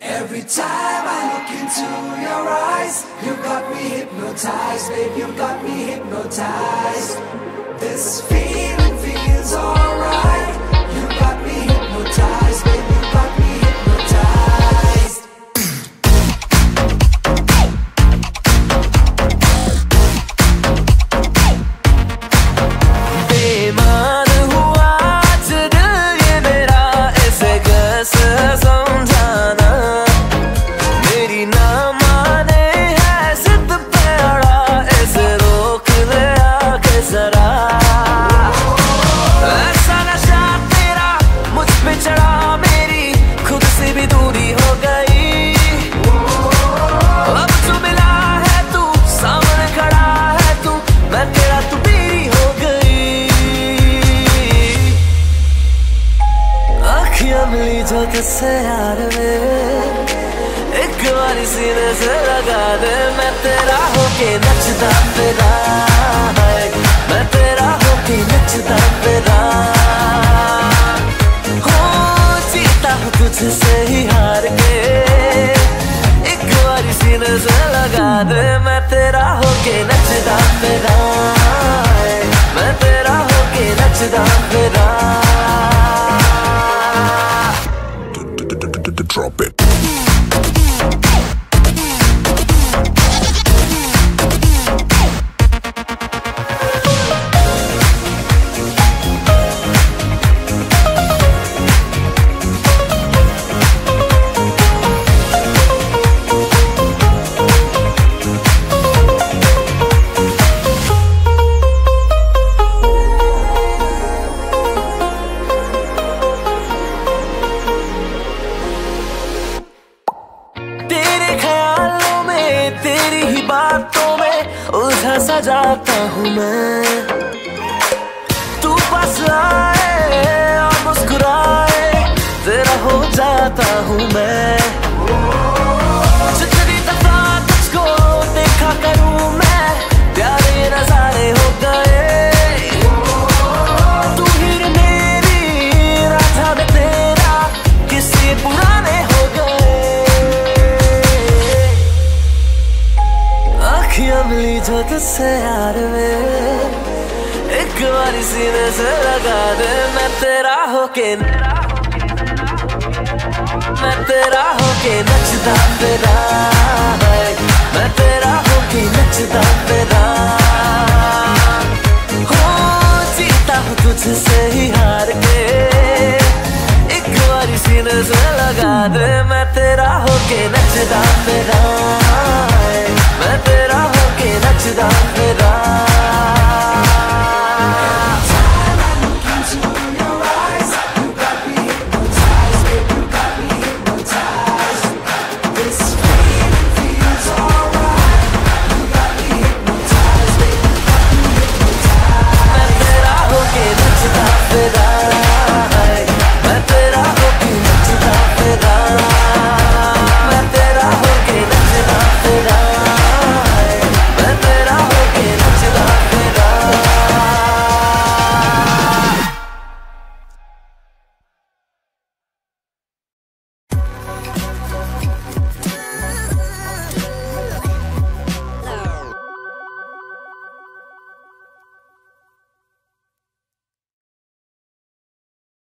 Every time I look into your eyes, you got me hypnotized, babe, you got me hypnotized. This feeling feels alright. You got me hypnotized, babe, you got me hypnotized. बेईमान हुआ आज दिल ये मेरा, ऐसे कैसे समझाना। मेरी ना माने है जिद पे अड़ा, ऐसे रोक ले आके जरा। ऐसा नशा तेरा मुझ पे चढ़ा, मेरी खुद से भी दूरी हो गई। अब जो मिला है तू, सामने खड़ा है तू, मैं तेरा तू मेरी हो गई। अखियां मिली जो तुझसे यार में, एक बारी सीने से लगा दे। मैं तेरा होके नचता फिरा, मैं तेरा होके नचता फिरा। हो जीता हूँ तुझसे ही हार के, एक बारी सीने से लगा दे। मैं तेरा होके नचता फिरा, मैं तेरा होके नचता फिरा। Drop it. तेरे ख्यालों में, तेरी ही बातों में उलझा सा जाता हूँ मैं। तू पास आए और मुस्कुराए, तेरा हो जाता हूँ मैं। जितनी दफा तुझको देखा करूँ मैं, प्यारे नजारे हो गए। तू ही मेरी राधा में तेरा, किसी पुराने हो गए। अखियां मिली जो तुझसे यार में, एक बारी सीने से लगा दे। मैं तेरा होके, मैं तेरा होके नचता फिरा, मैं तेरा होके नचता फिरा। हो जीता हूँ तुझसे ही हार के, एक बारी सीने से लगा दे। मैं तेरा होके नचता फिरा, मैं तेरा होके नचता फिरा।